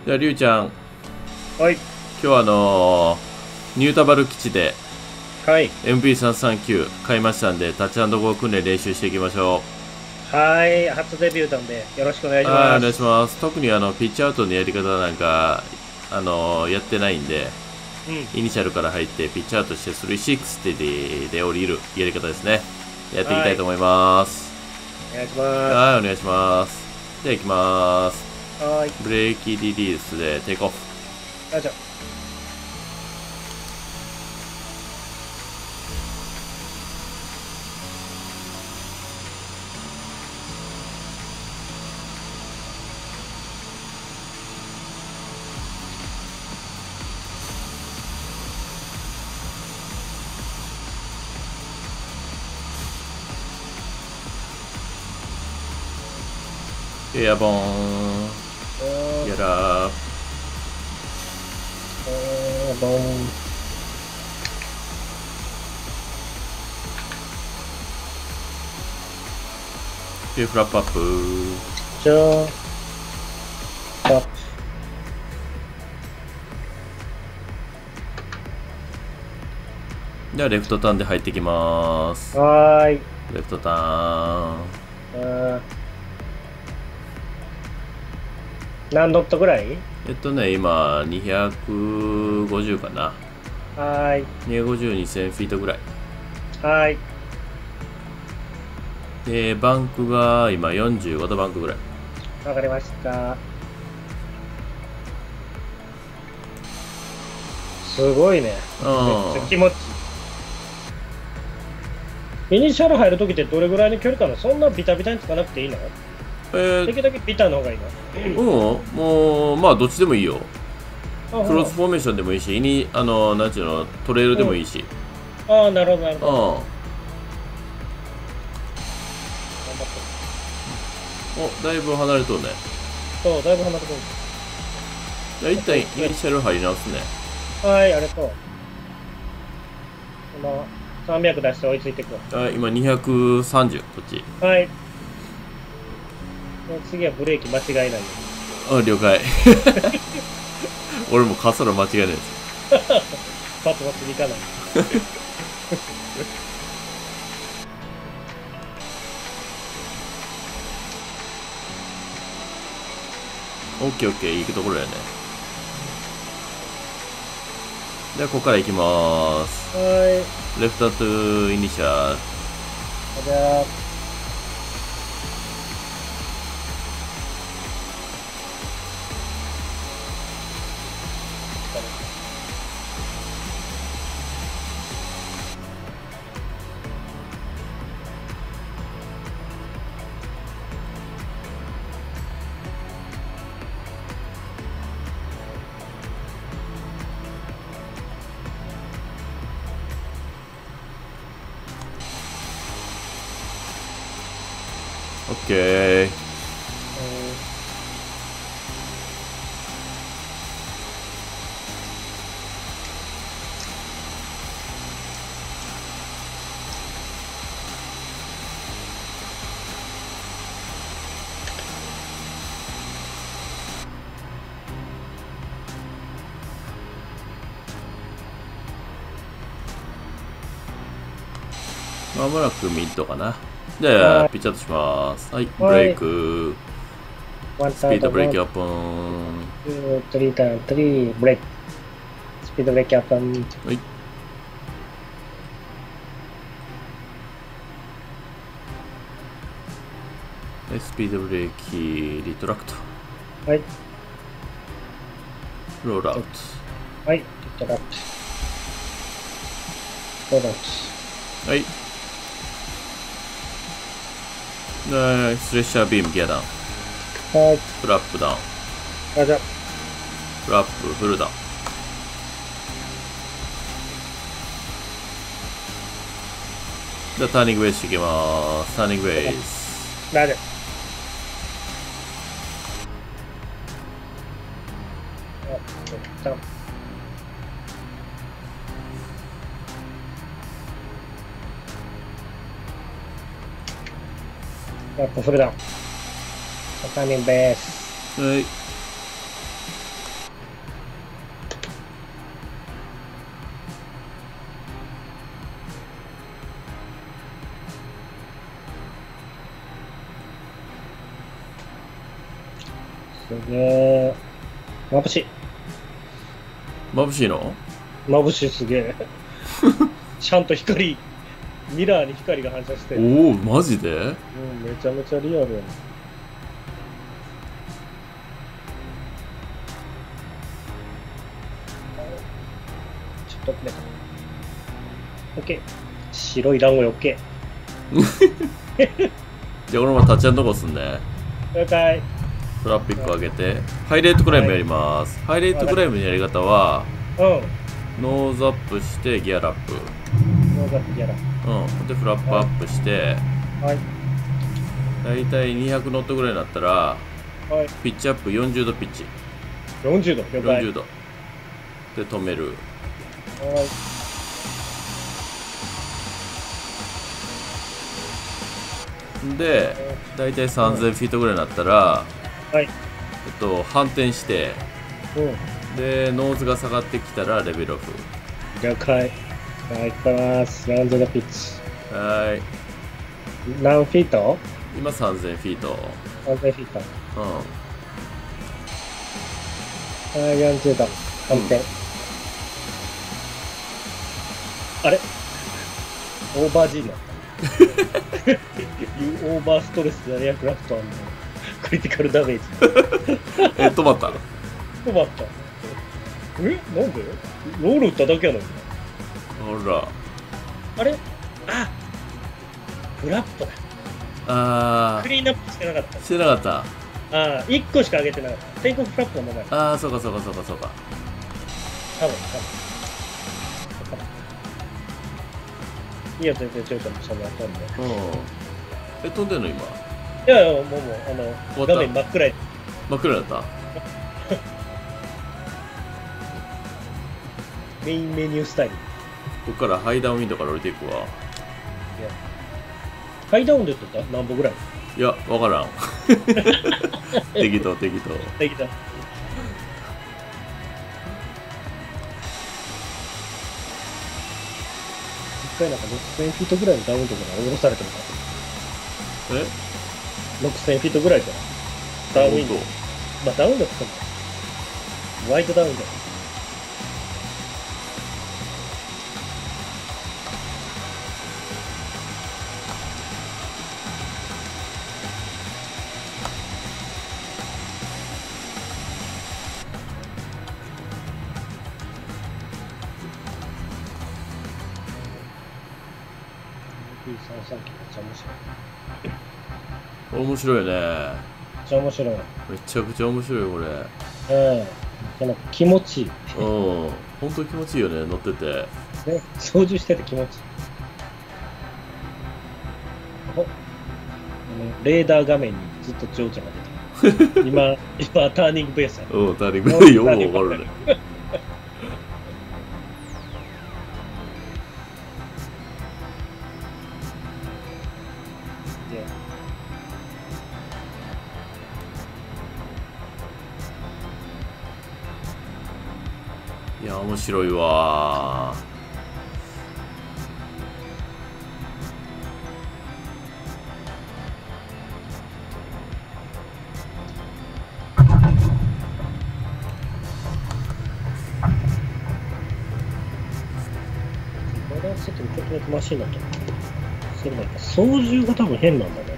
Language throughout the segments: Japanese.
じゃあ、りゅうちゃん、 はい。 今日はニュータバル基地ではい。 MP339 買いましたんで、タッチアンドゴー訓練練習していきましょはい。初デビューなんで、よろしくお願いう。 しはい、お願いします。 ます。特にピッチアウトのやり方なんか、やってないんで、 うん。 イニシャルから入ってピッチアウトして360で降りるやり方ですね。やっていきたはい。 いと思います。 お願いします。 はい、お願いします。じゃあ行きます。 はい。 ブレーキリリースでテイクオフ。 あ、じゃエアボーン。 あ、 やらー。 ボン。 で、フラップアップ。 じゃあ、タッではレフトターンで入ってきます。 プ。はーい。 レフトターン。 あ何ドットぐらい？ 今250かな。 はーい。 250、2000フィートぐらいはーい。 で、バンクが今45度バンクぐらい。 わかりました。すごいね。めっちゃ気持ちいい。イニシャル入るときってどれぐらいの距離かな？そんなビタビタにつかなくていいの？ えできるだけビタの方がいいの？ もうまあどっちでもいいよ。 あ、 クロほスフォーメーションでもいいし、なんていうの、トレイルでら。うん。 もいいし。 ああ、なるほど、なるほど。 お、 頑張って。 だいぶ離れとるね。 そう、だいぶ離れてくる。 じゃあ一旦イはい。 ニシャル入り直すね。 はい、ありがとう。今、300出して追いついていくわ。 今230、こっち。 はい。で次はブレーキ間違いないよ了解。俺も滑走路間違いないです。 うに。バツバツにいかない。 オッケーオッケー、行くところやね。じゃあここから行きまーす。 はい。 レフトトゥイニシャル。 じゃあ、 オッケー。まもなくミッドかな。じゃあ、 はピッチアウトします。はい、 い。 ブレイはい。 ク。 ワンスピードターンとワン、 ブレーキオープン。 ツー、スリーターン、スリー、ブレーキ。スピードブレーキアップン。 はい。スピードブレーキ、リトラクト。 はい。 ロールアウト。 はい。リトラップ。ロードアウはい。スレッシャービームギアダウン。 ト。はい。 フラップダウン。 あ、じゃあ、 フラップフルダウン。じゃあターニングベースいきます。ターニングベース。 大丈夫。あ、じゃあ、ラップフルダウン。ターニングベース。 はい。 げえ。眩しい。 眩しいの？ 眩しい、すげえ。ちゃんと光、ミラーに光が反射してる。 おお、マジで？ うん、めちゃめちゃリアルやな。ちょっとね。オッケー。白い団子よ、オッケじゃあ俺もタッチャンとこすんね。 ー。了解。 トラップ1個上げて、ハイレートクライムやります。ハイレートクライムのやり方は、 うん。 ノーズアップしてギアラップ。 ノーザップやら。 で、フラップアップして、 はい。 だいたい200ノットぐらいになったら、 はい。 ピッチアップ40度ピッチ。 40度、了解。 40度。で、止める。 はい。 で、だいたい3000フィートぐらいになったら、 はい。 反転して、 うん。 で、ノーズが下がってきたらレベルオフ。 了解。はい、行きます。ラウンドのピッチ。 はーい。 何フィート？ 今3000フィート。 3000フィート。 うん。 はい、40度。反転。あれオーバー G になった。オーバーストレスでエアクラフトクリティカルダメージ。 止まった。 止まった。なんでロール打っただけやのに。 ほら。 あれあ、フラットだ。 あクリーンアップしてなかった。 してなかった。 1個しか上げてなかった。テイクオフフラップのままや。 そうかそうかそうかそうか。 多分。いや、全然ちょいちょいそんな飛んで。 飛んでんの今？ いやいや、もう、画面真っ暗い。 真っ暗だった？ メインメニュースタイル。 ここからハイダウンウィンドウから降りていくわ。 いや。ハイダウンで言ってた？何歩ぐらい？ いや、わからん。適当。 できた。一回なんか6000フィートぐらいのダウンとか下ろされてるから。6000フィートぐらいからダウンウィンドウ。まあダウンだったんだ。ワイドダウンだ。3 3 9めっちゃ面白い。 面白いよね。 めっちゃ面白い。 めちゃくちゃ面白いよこれ。 なんか気持ちいい。 本当に気持ちいいよね、乗ってて。 ね、操縦してて気持ちいい。レーダー画面にずっと情緒が出てる。今ターニングベースや。 ターニングベースよくわかるね。いや、面白いわー。 バランスセットにちょっとだけマシンだと。それなんか操縦が多分変なんだね。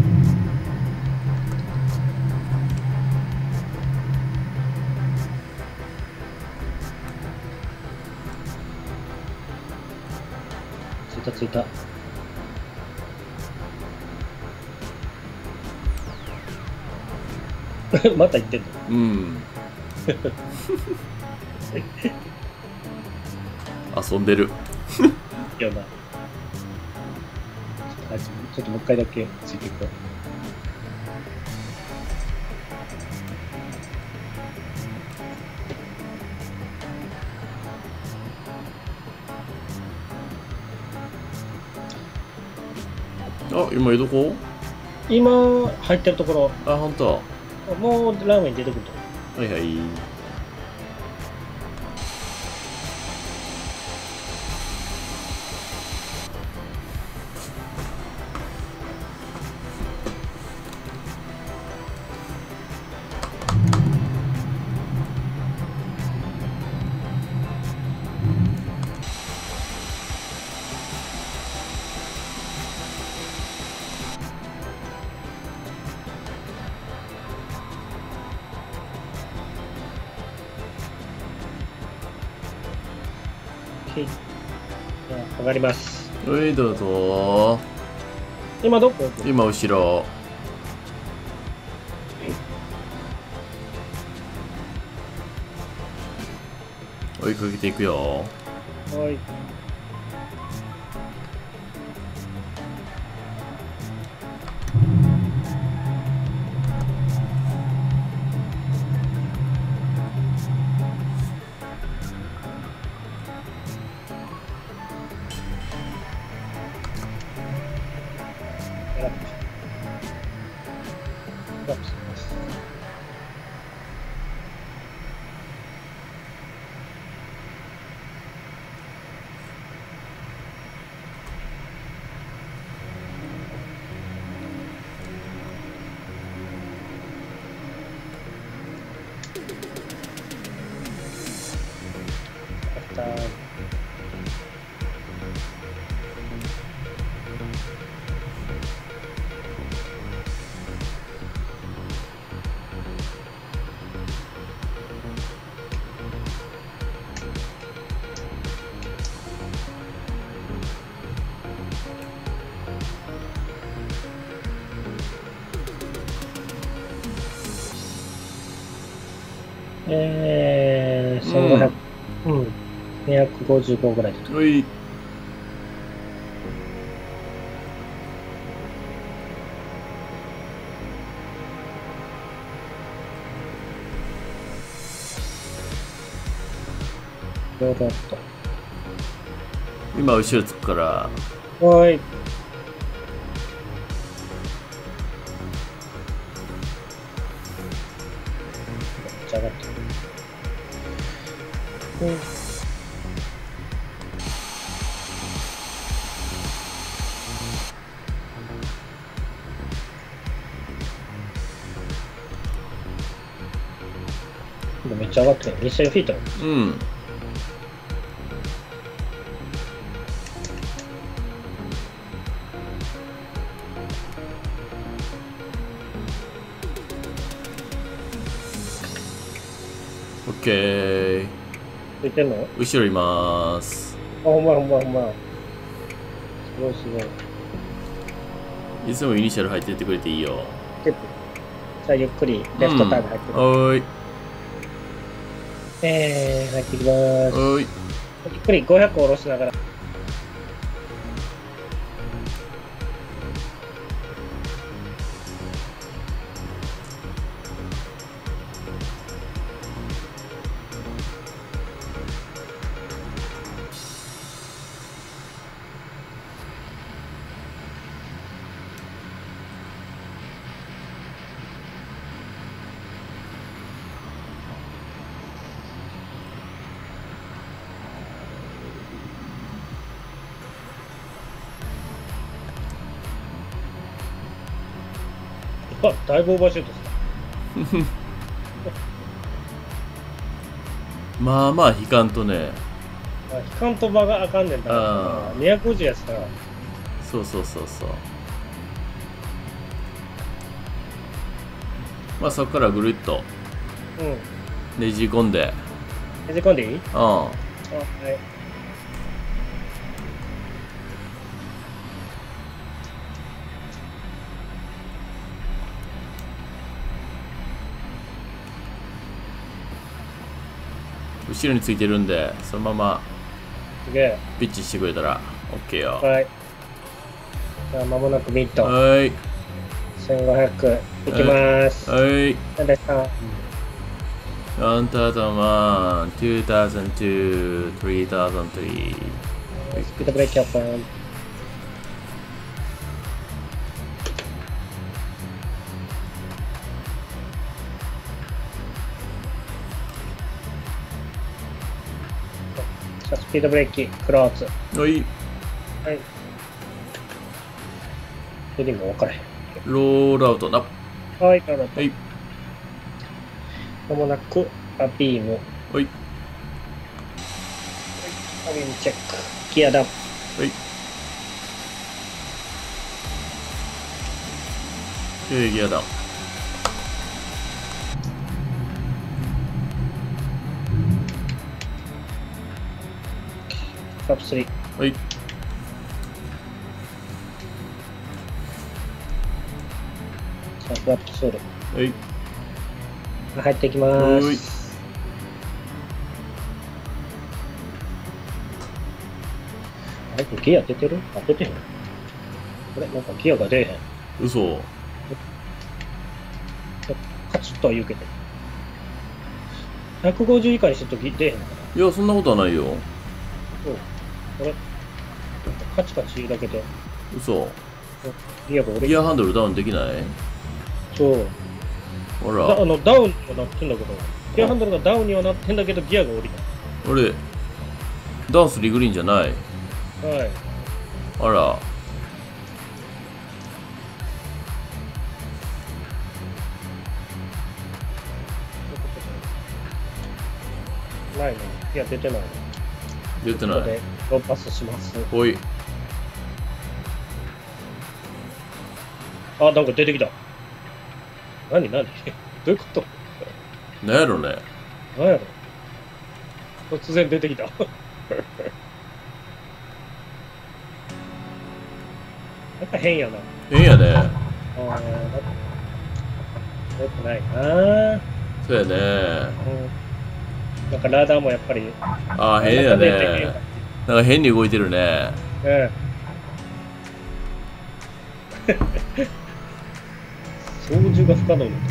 ついた。また言ってんの？ 遊んでる。 いやな。ちょっともう一回だけついていこう。 今どこ？ 今入ってるところ。 本当。 もうラーメン出てくると。 はいはい。 じゃあ上がります。 はい、どうぞ。 今どこ？ 今後ろ。追いかけていくよ。 はい。1500、うん、255ぐらいだと。 はい。 どうだった。 今後ろつくから。 はい。上がってる。めっちゃ上がってる。2000フィート。 うん。オッケー。 ついてんの？ 後ろいまーす。 あ、ほんま。すごい。 いつもイニシャル入ってってくれていいよ。 じゃあゆっくりレフトターン入ってる。 はい。 入ってきます。 はい。 ゆっくり500下ろしながら。あ、だいぶオーバーシュートした。 まあまあ引かんとね。 引かんと場があかんねんだから250やつさ。 そう。まあそこからぐるっとねじ込んで。 ねじ込んでいい？ うん。 はい。 後ろについてるんで、そのまますげえピッチしてくれたら OK よ。 はい。じゃあ間もなくミット。 はい。 1500いきます。 はい。 何ですか ？1001、2002、3003。 スピードブレーキオープン。スピードブレーキクローズ。 はい。 はい。ヘディング分からへん。 ロールアウトな。 はい、ロールアウト。 はい。 まもなくアビーム。 はい。 アビームチェック。ギアダウン。 はい。ギアダウン。 ラップ3。 はい。 ラップソール。 はい。 入っていきまはいーす。あれ、ギア出てる？あ、出てへん。これ、なんかギアが出えへん。 嘘。 カチッとは言うけど。150以下にしてるとき出えへんのかな。 いや、そんなことはないよ。 そう。これ、カチカチだけで、 嘘。 ギアが俺ギアハンドルダウンできない？ そう。 ほら。 ダウンにはなってんだけど、ギアハンドルがダウンにはなってんだけど、ギアが降りあれ、ダンスリグリーンじゃない？ た。はい。 あら。 ないね。ギア出てないね。 出てない。 ここでローパスします。 ほい。 あ、なんか出てきた。何どういうこと？ なんやろね。 何やろ？突然出てきた。なんか変やな。 変やね。 なんか良くないな。 そうやね。 なんかラダーもやっぱり。 ああ、変やね。なんか変に動いてるね。 操縦が不可能に。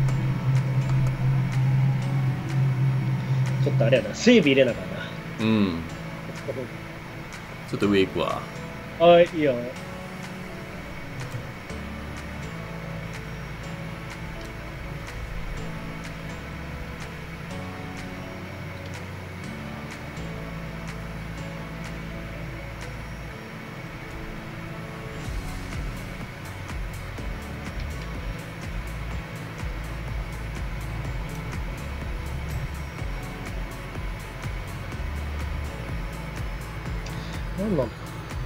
ちょっとあれやな、整備入れながらな。 うん。ちょっと上行くわ。 はい、いいよ。なんなんだ。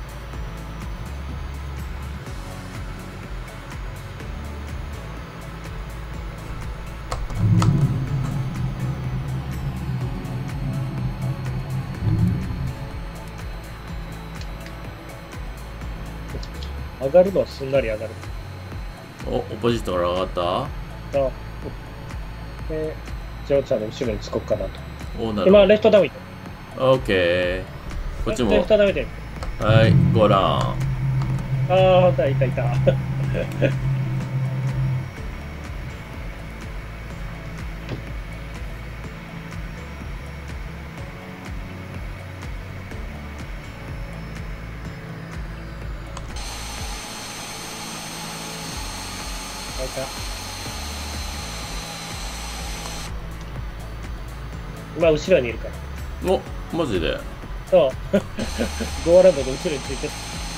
上がるのはすんなり上がる。 お、オポジットから上がった？ で、ジョーちゃんの後ろにつこうかなと。 お、なるほど。 今、レフトダウン。 オッケー。こっちも。 レフトダウンで。 はい、ご覧。 ああ、いた。今後ろにいるから。 お、マジで。 そう。ゴーランドの後ろについて。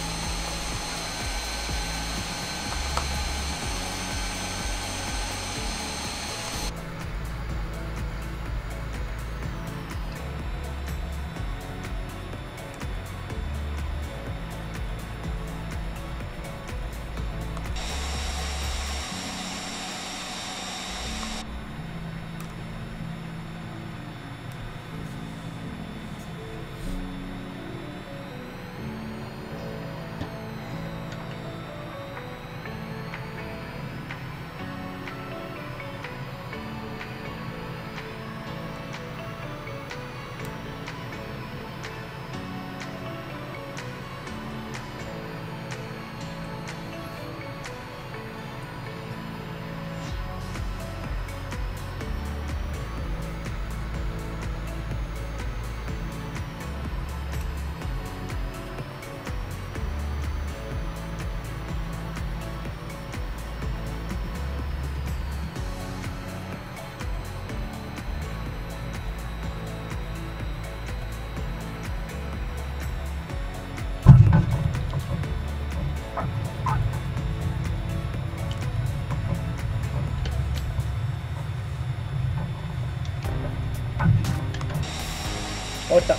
終わった。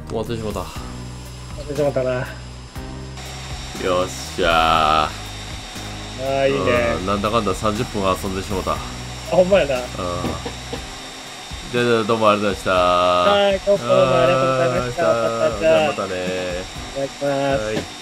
終わってしまった。 忘れてしまったな。 よっしゃー。 ああ、いいね。 なんだかんだ30分遊んでしまった。 あ、ほんまやな。 じゃあどうもありがとうございました。 はい、どうもありがとうございました。 じゃあまたね。 いただきます。 はい。